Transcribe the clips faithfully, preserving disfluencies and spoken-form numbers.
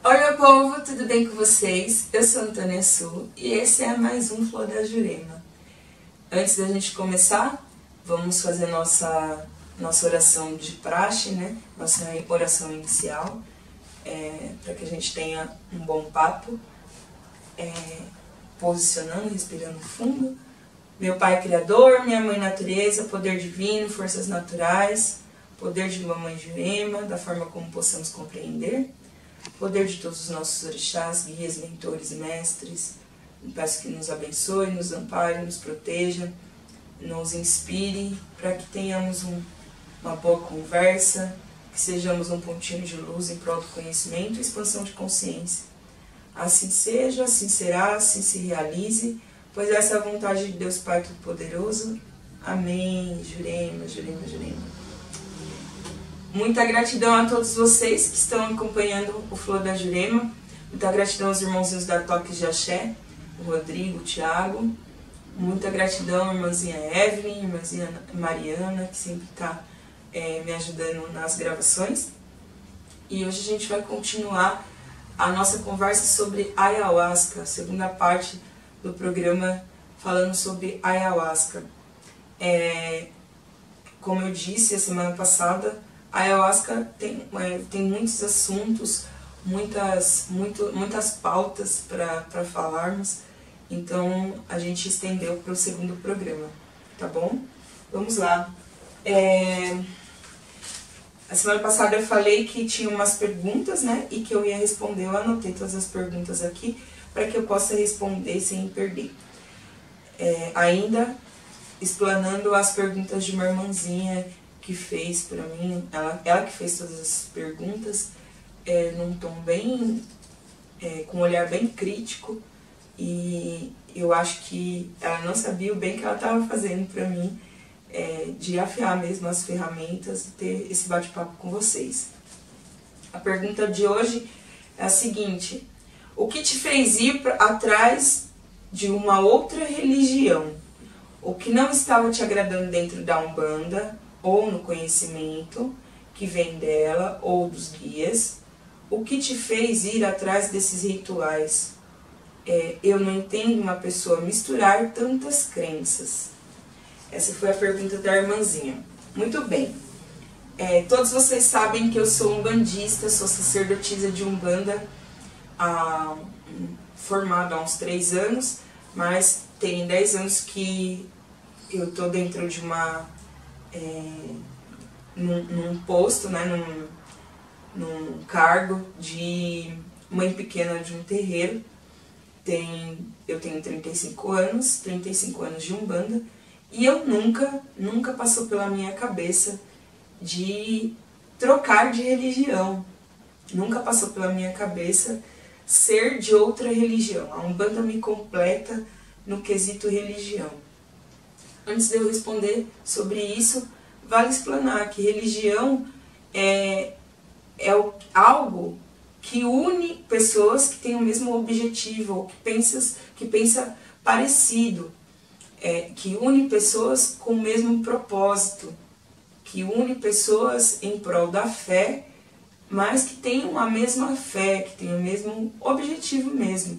Oi meu povo, tudo bem com vocês? Eu sou Antônia Su e esse é mais um Flor da Jurema. Antes da gente começar, vamos fazer nossa, nossa oração de praxe, né? Nossa oração inicial, é, para que a gente tenha um bom papo, é, posicionando, respirando fundo. Meu Pai Criador, minha Mãe Natureza, poder divino, forças naturais, poder de Mamãe Jurema, da forma como possamos compreender, poder de todos os nossos orixás, guias, mentores e mestres. Peço que nos abençoe, nos ampare, nos proteja, nos inspire, para que tenhamos um, uma boa conversa, que sejamos um pontinho de luz em prol do conhecimento e expansão de consciência. Assim seja, assim será, assim se realize, pois essa é a vontade de Deus Pai Todo-Poderoso. Amém. Jurema, Jurema, Jurema. Muita gratidão a todos vocês que estão acompanhando o Flor da Jurema. Muita gratidão aos irmãozinhos da Toques de Axé, o Rodrigo, o Thiago. Muita gratidão à irmãzinha Evelyn, irmãzinha Mariana, que sempre está é, me ajudando nas gravações. E hoje a gente vai continuar a nossa conversa sobre Ayahuasca, a segunda parte do programa falando sobre Ayahuasca. É, como eu disse a semana passada, a Ayahuasca tem, é, tem muitos assuntos, muitas, muito, muitas pautas para falarmos, então a gente estendeu para o segundo programa, tá bom? Vamos lá. É, a semana passada eu falei que tinha umas perguntas, né, e que eu ia responder. Eu anotei todas as perguntas aqui para que eu possa responder sem perder. É, ainda explanando as perguntas de uma irmãzinha que fez para mim, ela, ela que fez todas as perguntas, é, num tom bem, é, com um olhar bem crítico, e eu acho que ela não sabia o bem que ela estava fazendo para mim, é, de afiar mesmo as ferramentas e ter esse bate-papo com vocês. A pergunta de hoje é a seguinte: o que te fez ir pra, atrás de uma outra religião? O que não estava te agradando dentro da Umbanda, ou no conhecimento que vem dela, ou dos guias? O que te fez ir atrás desses rituais? É, eu não entendo uma pessoa misturar tantas crenças. Essa foi a pergunta da irmãzinha. Muito bem. É, todos vocês sabem que eu sou umbandista, sou sacerdotisa de Umbanda, ah, formada há uns três anos, mas tem dez anos que eu estou dentro de uma... É, num, num posto, né, num, num cargo de mãe pequena de um terreiro. Tem, eu tenho trinta e cinco anos, trinta e cinco anos de Umbanda, e eu nunca, nunca passou pela minha cabeça de trocar de religião. Nunca passou pela minha cabeça ser de outra religião. A Umbanda me completa no quesito religião. Antes de eu responder sobre isso, vale explanar que religião é, é algo que une pessoas que têm o mesmo objetivo, ou que pensa, que pensa parecido, é, que une pessoas com o mesmo propósito, que une pessoas em prol da fé, mas que tenham a mesma fé, que tenham o mesmo objetivo mesmo.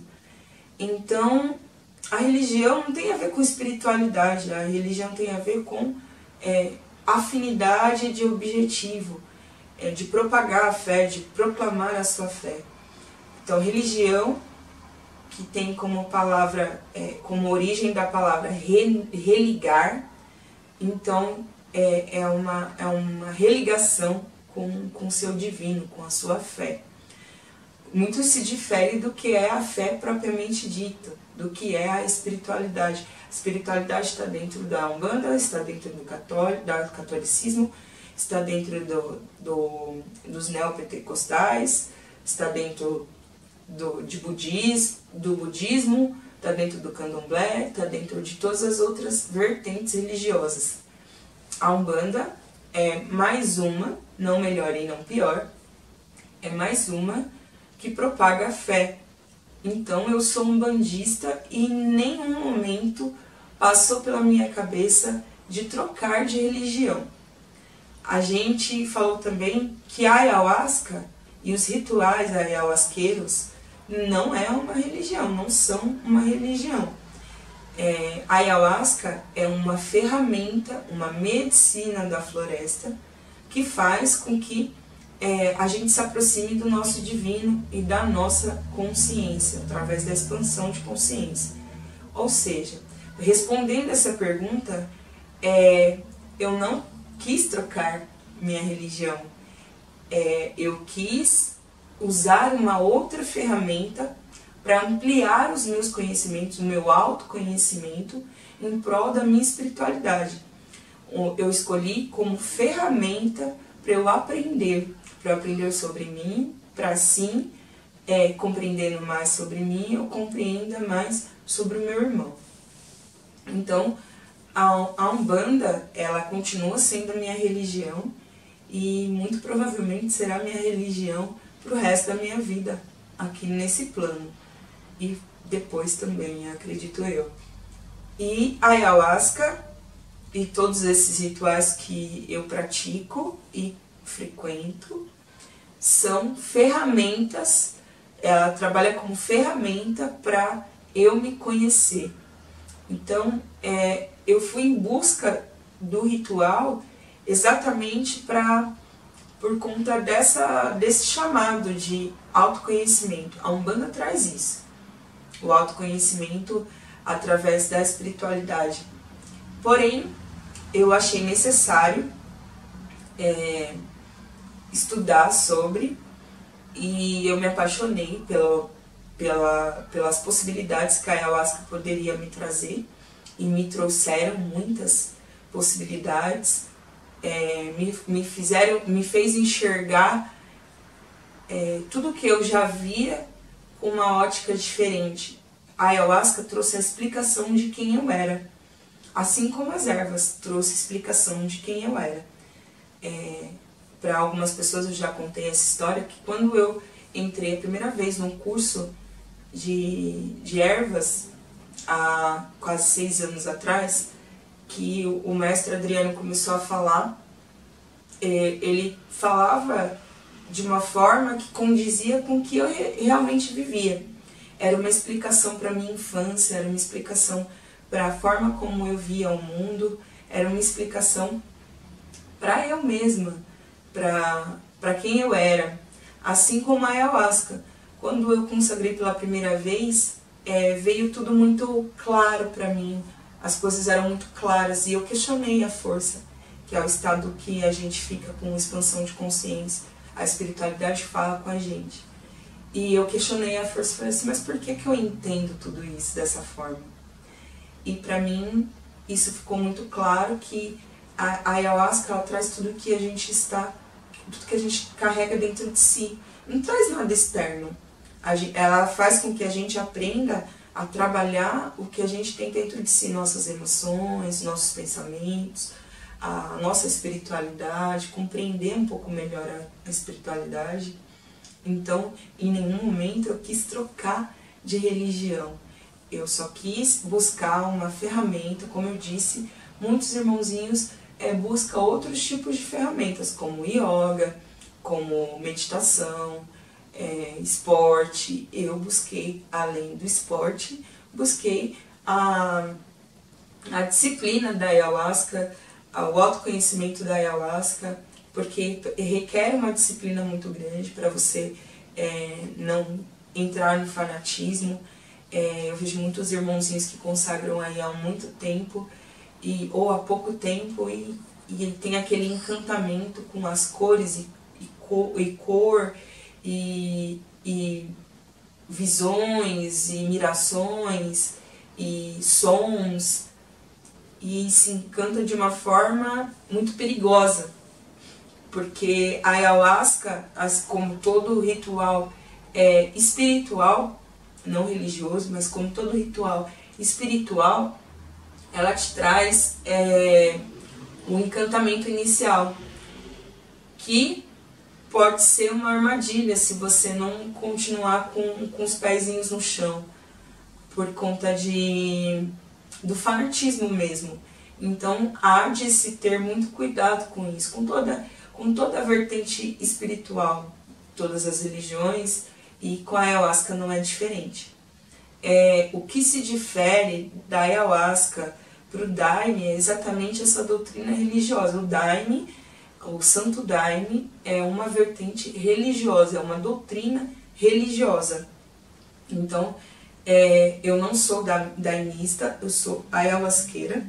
Então, a religião não tem a ver com espiritualidade, a religião tem a ver com é, afinidade de objetivo, é, de propagar a fé, de proclamar a sua fé. Então, religião, que tem como palavra, é, como origem da palavra re, religar, então é, é, uma, é uma religação com o seu divino, com a sua fé. Muito se difere do que é a fé propriamente dita, do que é a espiritualidade. A espiritualidade está dentro da Umbanda, está dentro do católico, do catolicismo, está dentro do, do, dos neopentecostais, está dentro do, de budismo, do budismo, está dentro do candomblé, está dentro de todas as outras vertentes religiosas. A Umbanda é mais uma, não melhor e não pior, é mais uma que propaga a fé. Então eu sou umbandista e em nenhum momento passou pela minha cabeça de trocar de religião. A gente falou também que a Ayahuasca E os rituais ayahuasqueiros não é uma religião, não são uma religião. É, a ayahuasca é uma ferramenta, uma medicina da floresta que faz com que é, a gente se aproxime do nosso divino e da nossa consciência, através da expansão de consciência. Ou seja, respondendo essa pergunta, é, eu não quis trocar minha religião, é, eu quis usar uma outra ferramenta para ampliar os meus conhecimentos, o meu autoconhecimento em prol da minha espiritualidade. Eu escolhi como ferramenta para eu aprender, para eu aprender sobre mim, para assim, é, compreendendo mais sobre mim, eu compreenda mais sobre o meu irmão. Então, a Umbanda, ela continua sendo a minha religião e muito provavelmente será a minha religião para o resto da minha vida aqui nesse plano. E depois também, acredito eu. E a ayahuasca e todos esses rituais que eu pratico e frequento são ferramentas, ela trabalha como ferramenta para eu me conhecer. Então, é, eu fui em busca do ritual exatamente para por conta dessa, desse chamado de autoconhecimento. A Umbanda traz isso, o autoconhecimento através da espiritualidade. Porém, eu achei necessário é, estudar sobre, e eu me apaixonei pela, pela, pelas possibilidades que a ayahuasca poderia me trazer, e me trouxeram muitas possibilidades. É, me, me, fizeram, me fez enxergar é, tudo que eu já via com uma ótica diferente. A ayahuasca trouxe a explicação de quem eu era, assim como as ervas trouxe a explicação de quem eu era. É, para algumas pessoas eu já contei essa história, que quando eu entrei a primeira vez num curso de, de ervas, há quase seis anos atrás, que o mestre Adriano começou a falar, ele falava de uma forma que condizia com o que eu realmente vivia. Era uma explicação para a minha infância, era uma explicação para a forma como eu via o mundo, era uma explicação para eu mesma, para quem eu era. Assim como a ayahuasca. Quando eu consagrei pela primeira vez, é, veio tudo muito claro para mim. As coisas eram muito claras e eu questionei a força, que é o estado que a gente fica com expansão de consciência. A espiritualidade fala com a gente. E eu questionei a força e falei assim, mas por que, que eu entendo tudo isso dessa forma? E para mim, isso ficou muito claro, que a, a ayahuasca, ela traz tudo que a gente está, tudo que a gente carrega dentro de si. Não traz nada externo. A, ela faz com que a gente aprenda a trabalhar o que a gente tem dentro de si, nossas emoções, nossos pensamentos, a nossa espiritualidade, compreender um pouco melhor a, a espiritualidade. Então, em nenhum momento eu quis trocar de religião. Eu só quis buscar uma ferramenta, como eu disse, muitos irmãozinhos é, buscam outros tipos de ferramentas, como yoga, como meditação, É, esporte. Eu busquei, além do esporte, busquei a, a disciplina da ayahuasca, o autoconhecimento da ayahuasca, porque requer uma disciplina muito grande para você é, não entrar no fanatismo. É, eu vejo muitos irmãozinhos que consagram aí há muito tempo, e, ou há pouco tempo, e, e tem aquele encantamento com as cores e, e, cor, e cor E, e visões, e mirações, e sons, e se encanta de uma forma muito perigosa, porque a ayahuasca, como todo ritual é, espiritual, não religioso, mas como todo ritual espiritual, ela te traz é, um encantamento inicial, que pode ser uma armadilha se você não continuar com, com os pezinhos no chão, por conta de, do fanatismo mesmo. Então há de se ter muito cuidado com isso, com toda, com toda a vertente espiritual. todas as religiões, e com a ayahuasca não é diferente. É, o que se difere da ayahuasca para o Daime é exatamente essa doutrina religiosa. O Daime, o Santo Daime, é uma vertente religiosa, é uma doutrina religiosa. Então, é, eu não sou daimista, eu sou ayahuasqueira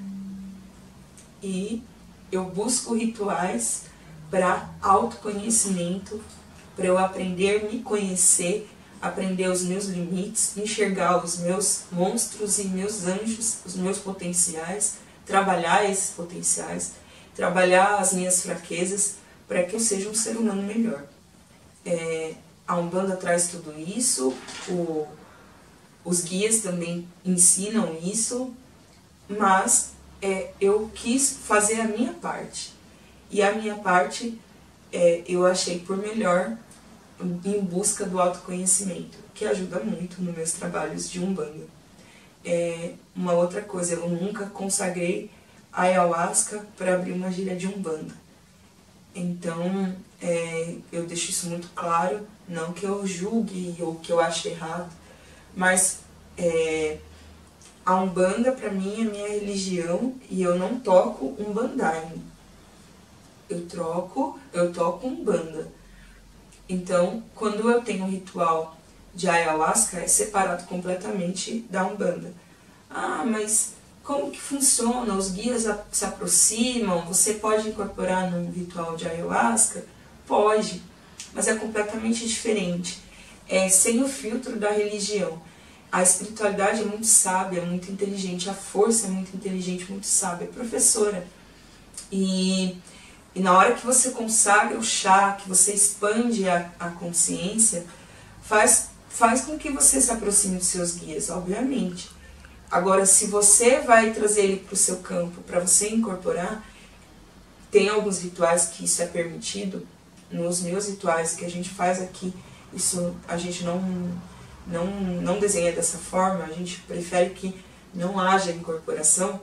e eu busco rituais para autoconhecimento, para eu aprender a me conhecer, aprender os meus limites, enxergar os meus monstros e meus anjos, os meus potenciais, trabalhar esses potenciais, trabalhar as minhas fraquezas para que eu seja um ser humano melhor. É, a Umbanda traz tudo isso, o, os guias também ensinam isso, mas é, eu quis fazer a minha parte. E a minha parte é, eu achei por melhor em busca do autoconhecimento, que ajuda muito nos meus trabalhos de Umbanda. É, uma outra coisa, eu nunca consagrei a ayahuasca para abrir uma gíria de Umbanda. Então, é, eu deixo isso muito claro, não que eu julgue ou que eu ache errado, mas é, a Umbanda para mim é minha religião e eu não toco Umbandaime. Eu troco, eu toco Umbanda. Então, quando eu tenho um ritual de ayahuasca, é separado completamente da Umbanda. Ah, mas como que funciona? Os guias se aproximam? Você pode incorporar num ritual de ayahuasca? Pode, mas é completamente diferente. É sem o filtro da religião. A espiritualidade é muito sábia, muito inteligente. A força é muito inteligente, muito sábia. É professora. E... E na hora que você consagra o chá, que você expande a, a consciência, faz, faz com que você se aproxime dos seus guias, obviamente. Agora, se você vai trazer ele para o seu campo, para você incorporar, tem alguns rituais que isso é permitido. Nos meus rituais que a gente faz aqui, isso a gente não, não, não desenha dessa forma, a gente prefere que não haja incorporação.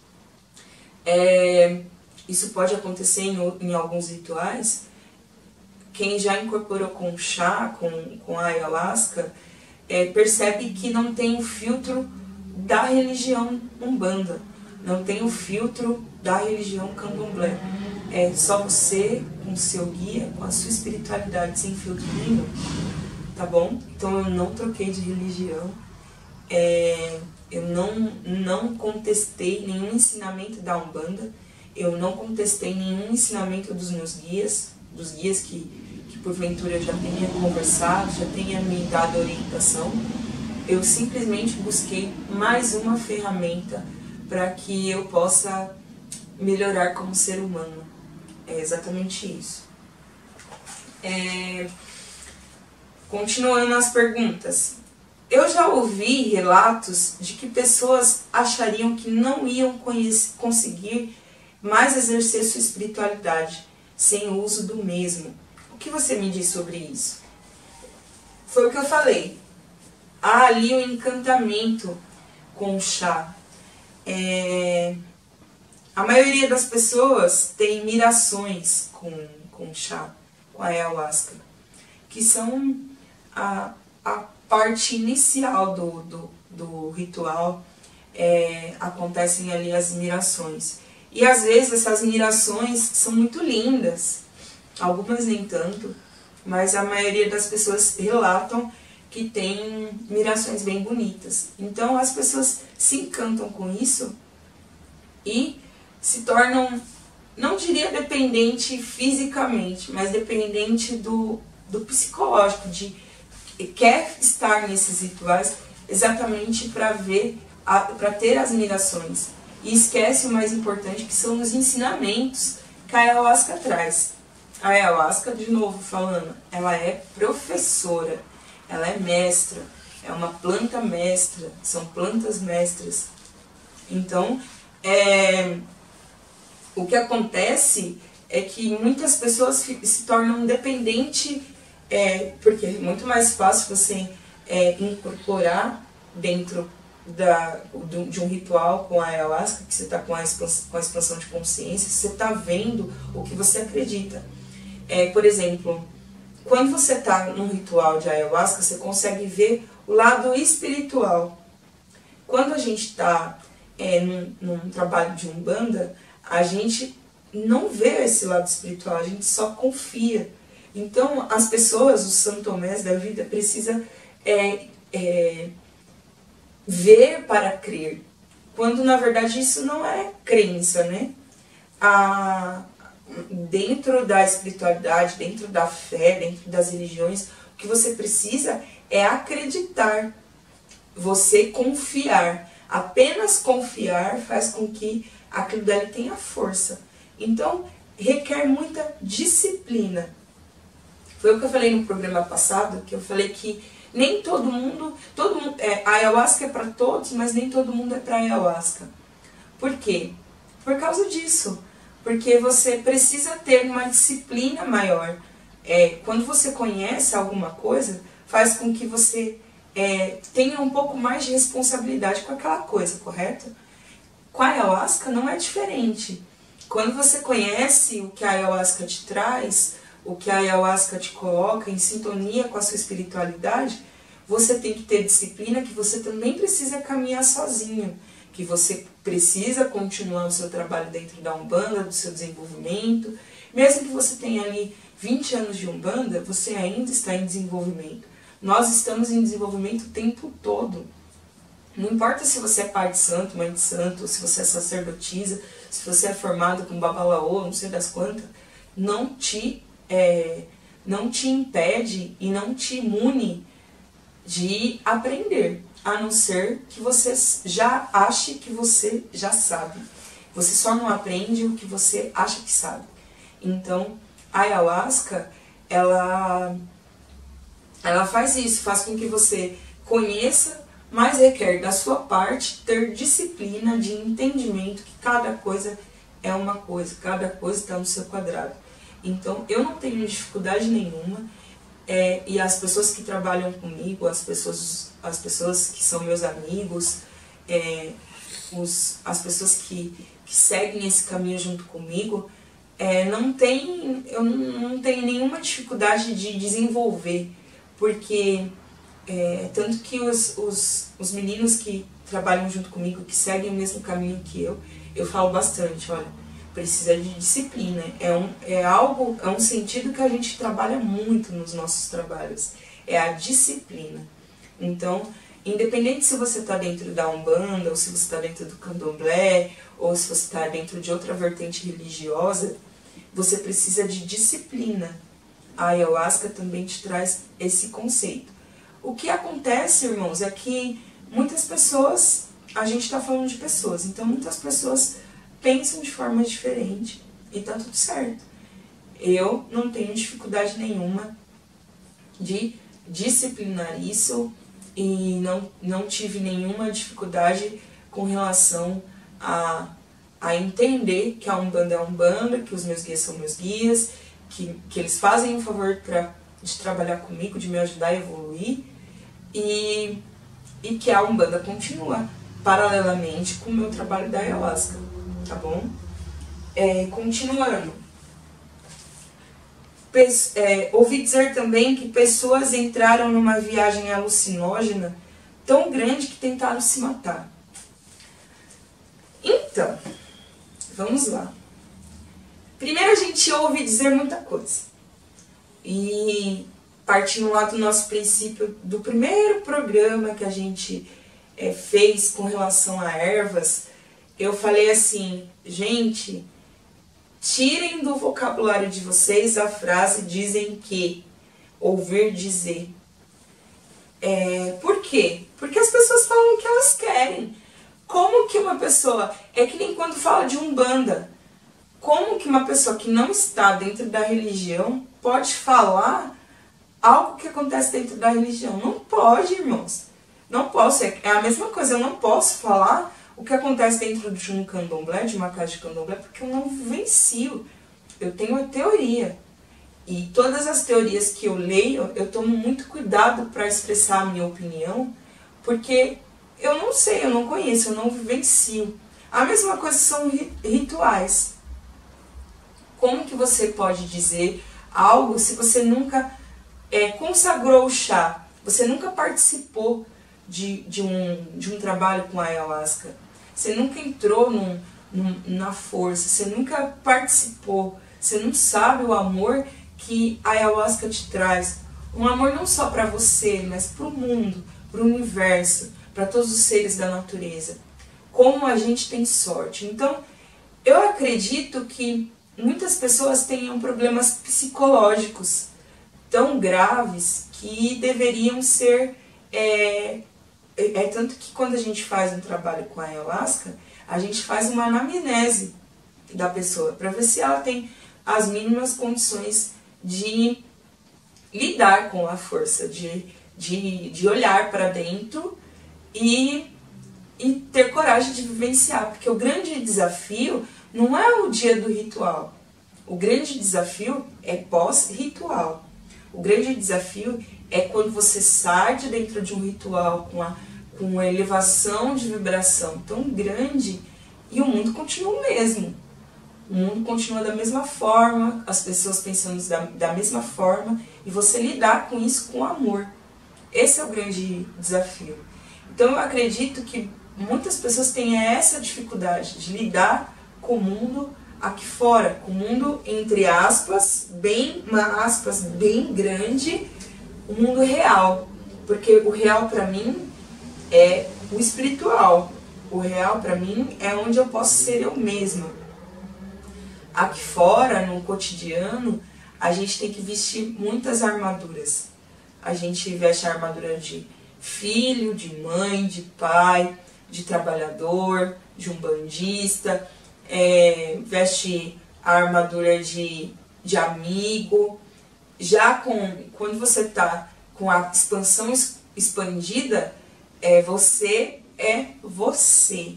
É... Isso pode acontecer em, em alguns rituais. Quem já incorporou com chá, com, com a ayahuasca, é, percebe que não tem o filtro da religião Umbanda, não tem o filtro da religião Candomblé. É só você, com o seu guia, com a sua espiritualidade, sem filtro nenhum. Tá bom? Então eu não troquei de religião, é, eu não, não contestei nenhum ensinamento da Umbanda. Eu não contestei nenhum ensinamento dos meus guias, dos guias que, que porventura eu já tenha conversado, já tenha me dado orientação. Eu simplesmente busquei mais uma ferramenta para que eu possa melhorar como ser humano. É exatamente isso. É... Continuando as perguntas. Eu já ouvi relatos de que pessoas achariam que não iam conseguir mais exercer sua espiritualidade sem o uso do mesmo. O que você me diz sobre isso? Foi o que eu falei. Há ali um encantamento com o chá. É... A maioria das pessoas tem mirações com, com o chá, com a ayahuasca, que são a, a parte inicial do, do, do ritual. É, acontecem ali as mirações. E às vezes essas mirações são muito lindas, algumas nem tanto, mas a maioria das pessoas relatam que tem mirações bem bonitas. Então as pessoas se encantam com isso e se tornam, não diria dependente fisicamente, mas dependente do, do psicológico, de quer estar nesses rituais exatamente para ver, para ter as mirações. E esquece o mais importante, que são os ensinamentos que a ayahuasca traz. A ayahuasca, de novo falando, ela é professora, ela é mestra, é uma planta mestra, são plantas mestras. Então, é, o que acontece é que muitas pessoas se tornam dependentes, é, porque é muito mais fácil você é, incorporar dentro Da, de um ritual com a ayahuasca, que você está com, com a expansão de consciência, você está vendo o que você acredita. É, por exemplo, quando você está num ritual de ayahuasca, você consegue ver o lado espiritual. Quando a gente está é, num, num trabalho de umbanda, a gente não vê esse lado espiritual, a gente só confia. Então, as pessoas, os santomés da vida, precisam é, é, ver para crer, quando na verdade isso não é crença, né? A, dentro da espiritualidade, dentro da fé, dentro das religiões, o que você precisa é acreditar, você confiar. Apenas confiar faz com que aquilo dali tenha força. Então, requer muita disciplina. Foi o que eu falei no programa passado, que eu falei que nem todo mundo, todo mundo é, a ayahuasca é para todos, mas nem todo mundo é para ayahuasca. Por quê? Por causa disso. Porque você precisa ter uma disciplina maior. É, quando você conhece alguma coisa, faz com que você é, tenha um pouco mais de responsabilidade com aquela coisa, correto? Com a ayahuasca não é diferente. Quando você conhece o que a ayahuasca te traz, o que a ayahuasca te coloca em sintonia com a sua espiritualidade, você tem que ter disciplina, que você também precisa caminhar sozinho, que você precisa continuar o seu trabalho dentro da Umbanda, do seu desenvolvimento. Mesmo que você tenha ali vinte anos de Umbanda, você ainda está em desenvolvimento. Nós estamos em desenvolvimento o tempo todo. Não importa se você é pai de santo, mãe de santo, se você é sacerdotisa, se você é formado com babalaô, não sei das quantas, não te, é, não te impede e não te imune de aprender, a não ser que você já ache que você já sabe. Você só não aprende o que você acha que sabe. Então, a ayahuasca, ela, ela faz isso, faz com que você conheça, mas requer da sua parte ter disciplina de entendimento que cada coisa é uma coisa, cada coisa está no seu quadrado. Então, eu não tenho dificuldade nenhuma, é, e as pessoas que trabalham comigo, as pessoas, as pessoas que são meus amigos, é, os, as pessoas que, que seguem esse caminho junto comigo, é, não tem, eu não, não tenho nenhuma dificuldade de desenvolver, porque é, tanto que os, os, os meninos que trabalham junto comigo, que seguem o mesmo caminho que eu, eu falo bastante, olha, precisa de disciplina, é, um, é algo, é um sentido que a gente trabalha muito nos nossos trabalhos, é a disciplina. Então, independente se você está dentro da Umbanda, ou se você está dentro do Candomblé, ou se você está dentro de outra vertente religiosa, você precisa de disciplina. A ayahuasca também te traz esse conceito. O que acontece, irmãos, é que muitas pessoas, a gente está falando de pessoas, então muitas pessoas pensam de forma diferente e tá tudo certo. Eu não tenho dificuldade nenhuma de disciplinar isso e não, não tive nenhuma dificuldade com relação a, a entender que a Umbanda é a Umbanda, que os meus guias são meus guias, que, que eles fazem um favor pra, de trabalhar comigo, de me ajudar a evoluir, e, e que a Umbanda continua paralelamente com o meu trabalho da ayahuasca, tá bom? É, continuando. Pes, é, ouvi dizer também que pessoas entraram numa viagem alucinógena tão grande que tentaram se matar. Então, vamos lá. Primeiro a gente ouve dizer muita coisa. E partindo lá do nosso princípio, do primeiro programa que a gente é, fez com relação a ervas, eu falei assim, gente, tirem do vocabulário de vocês a frase dizem que, ouvir dizer. É, por quê? Porque as pessoas falam o que elas querem. Como que uma pessoa, é que nem quando fala de Umbanda, como que uma pessoa que não está dentro da religião pode falar algo que acontece dentro da religião? Não pode, irmãos. Não posso, é a mesma coisa, eu não posso falar o que acontece dentro de um candomblé, de uma casa de candomblé, porque eu não vivencio. Eu tenho a teoria. E todas as teorias que eu leio, eu tomo muito cuidado para expressar a minha opinião, porque eu não sei, eu não conheço, eu não vivencio. A mesma coisa são rituais. Como que você pode dizer algo se você nunca é, consagrou o chá, você nunca participou de, de, um, de um trabalho com a ayahuasca, você nunca entrou num, num, na força, você nunca participou, você não sabe o amor que a ayahuasca te traz. Um amor não só para você, mas para o mundo, para o universo, para todos os seres da natureza. Como a gente tem sorte. Então, eu acredito que muitas pessoas tenham problemas psicológicos tão graves que deveriam ser... É, é, é tanto que quando a gente faz um trabalho com a ayahuasca, a gente faz uma anamnese da pessoa, para ver se ela tem as mínimas condições de lidar com a força, de, de, de olhar para dentro e, e ter coragem de vivenciar. Porque o grande desafio não é o dia do ritual. O grande desafio é pós-ritual. O grande desafio é quando você sai de dentro de um ritual com, a, com uma elevação de vibração tão grande e o mundo continua o mesmo. O mundo continua da mesma forma, as pessoas pensando da, da mesma forma, e você lidar com isso com amor. Esse é o grande desafio. Então eu acredito que muitas pessoas têm essa dificuldade de lidar com o mundo aqui fora, com o mundo, entre aspas, bem, uma aspas bem grande, o mundo real. Porque o real para mim é o espiritual. O real para mim é onde eu posso ser eu mesma. Aqui fora, no cotidiano, a gente tem que vestir muitas armaduras. A gente veste a armadura de filho, de mãe, de pai, de trabalhador, de umbandista, é, veste a armadura de, de amigo. Já com, quando você está com a expansão expandida, é, você é você.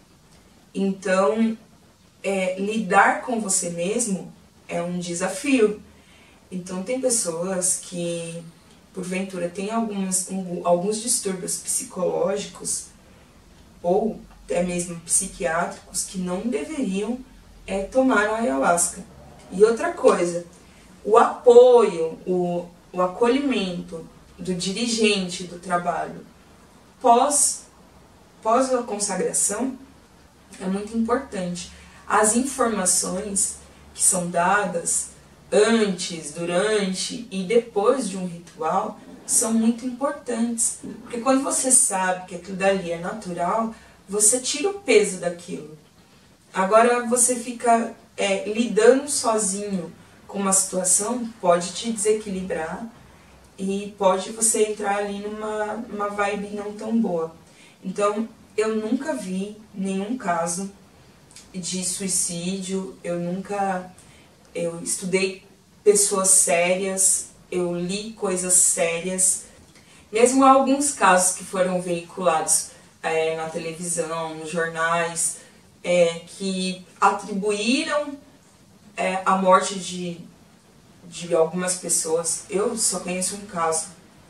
Então, É, lidar com você mesmo é um desafio. Então tem pessoas que, porventura, têm algumas, um, alguns distúrbios psicológicos ou até mesmo psiquiátricos que não deveriam é, tomar a ayahuasca. E outra coisa, o apoio, o, o acolhimento do dirigente do trabalho pós, pós a consagração é muito importante. As informações que são dadas antes, durante e depois de um ritual são muito importantes. Porque quando você sabe que aquilo dali é natural, você tira o peso daquilo. Agora você fica é, lidando sozinho com uma situação, pode te desequilibrar e pode você entrar ali numa, numa vibe não tão boa. Então, eu nunca vi nenhum caso de suicídio, eu nunca, eu estudei pessoas sérias, eu li coisas sérias, mesmo alguns casos que foram veiculados é, na televisão, nos jornais, é, que atribuíram é, a morte de, de algumas pessoas. Eu só conheço um caso,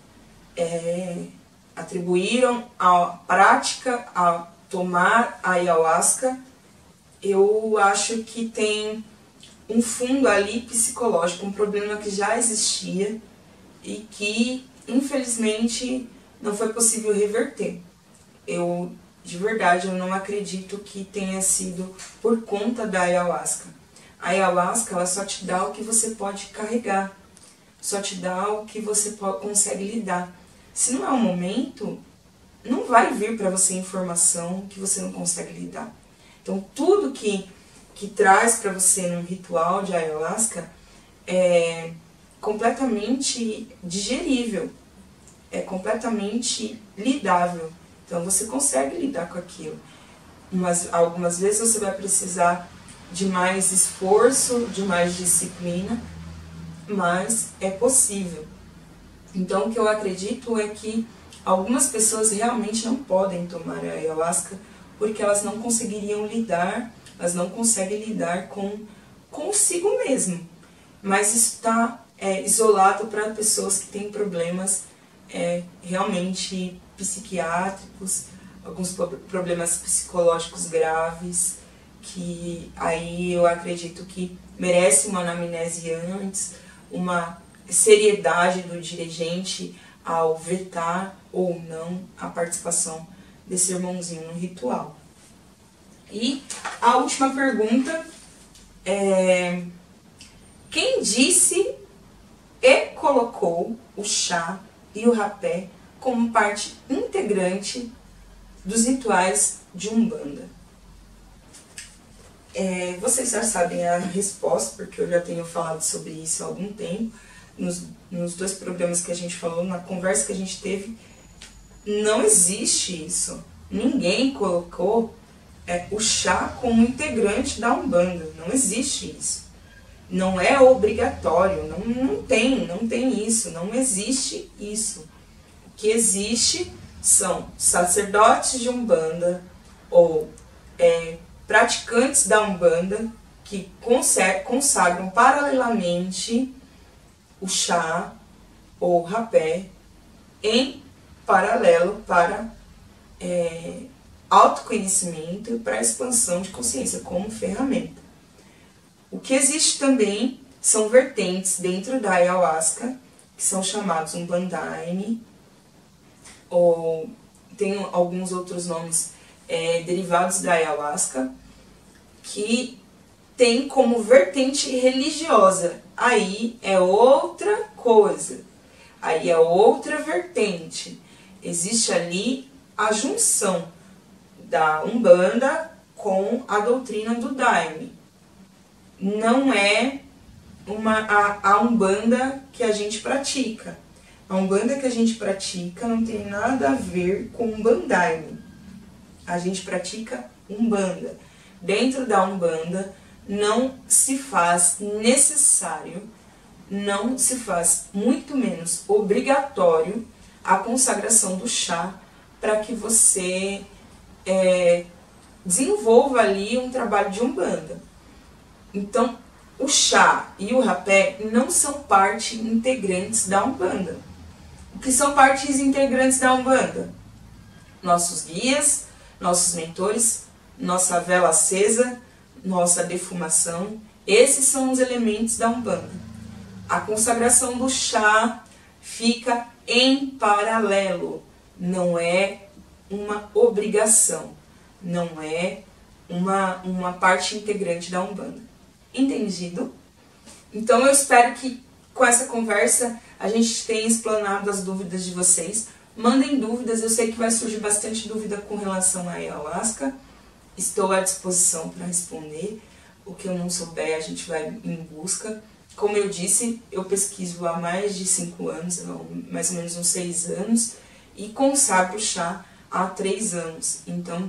é, atribuíram a prática a tomar a ayahuasca. Eu acho que tem um fundo ali psicológico, um problema que já existia e que, infelizmente, não foi possível reverter. Eu, de verdade, eu não acredito que tenha sido por conta da ayahuasca. A ayahuasca, ela só te dá o que você pode carregar, só te dá o que você pode, consegue lidar. Se não é o momento, não vai vir para você informação que você não consegue lidar. Então, tudo que, que traz para você num ritual de ayahuasca é completamente digerível, é completamente lidável. Então, você consegue lidar com aquilo. Umas, algumas vezes você vai precisar de mais esforço, de mais disciplina, mas é possível. Então, o que eu acredito é que algumas pessoas realmente não podem tomar a ayahuasca porque elas não conseguiriam lidar, elas não conseguem lidar com consigo mesmo. Mas isso está é, isolado para pessoas que têm problemas é, realmente psiquiátricos, alguns problemas psicológicos graves, que aí eu acredito que merece uma anamnese antes, uma seriedade do dirigente ao vetar ou não a participação desse irmãozinho no ritual. E a última pergunta é: quem disse e colocou o chá e o rapé como parte integrante dos rituais de Umbanda? É, vocês já sabem a resposta, porque eu já tenho falado sobre isso há algum tempo. Nos, nos dois programas que a gente falou, na conversa que a gente teve, não existe isso. Ninguém colocou é, o chá como integrante da Umbanda. Não existe isso. Não é obrigatório. Não, não tem, não tem isso. Não existe isso. O que existe são sacerdotes de Umbanda ou é, praticantes da Umbanda que consagram paralelamente o chá ou rapé em paralelo para é, autoconhecimento e para expansão de consciência como ferramenta. O que existe também são vertentes dentro da Ayahuasca, que são chamados Umbandaime, ou tem alguns outros nomes é, derivados da Ayahuasca, que tem como vertente religiosa. Aí é outra coisa, aí é outra vertente. Existe ali a junção da Umbanda com a doutrina do Daime. Não é uma, a, a Umbanda que a gente pratica. A Umbanda que a gente pratica não tem nada a ver com Umbandaime. A gente pratica Umbanda. Dentro da Umbanda não se faz necessário, não se faz muito menos obrigatório a consagração do chá para que você é, desenvolva ali um trabalho de Umbanda. Então, o chá e o rapé não são parte integrantes da Umbanda. O que são partes integrantes da Umbanda? Nossos guias, nossos mentores, nossa vela acesa, nossa defumação. Esses são os elementos da Umbanda. A consagração do chá fica em paralelo, não é uma obrigação, não é uma, uma parte integrante da Umbanda. Entendido? Então eu espero que com essa conversa a gente tenha explanado as dúvidas de vocês. Mandem dúvidas, eu sei que vai surgir bastante dúvida com relação à Ayahuasca. Estou à disposição para responder. O que eu não souber, a gente vai em busca. Como eu disse, eu pesquiso há mais de cinco anos, mais ou menos uns seis anos, e consagro chá há três anos. Então,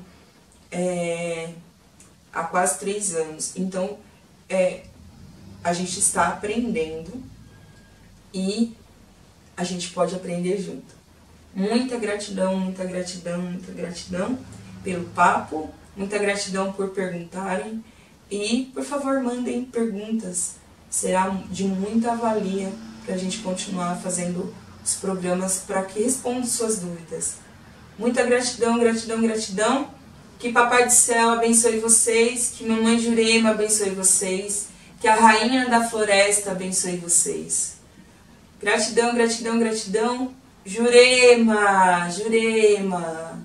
é, há quase três anos. Então, é, a gente está aprendendo e a gente pode aprender junto. Muita gratidão, muita gratidão, muita gratidão pelo papo. Muita gratidão por perguntarem e, por favor, mandem perguntas. Será de muita valia para a gente continuar fazendo os programas para que respondam suas dúvidas. Muita gratidão, gratidão, gratidão. Que Papai do Céu abençoe vocês, que Mamãe Jurema abençoe vocês, que a Rainha da Floresta abençoe vocês. Gratidão, gratidão, gratidão. Jurema, Jurema.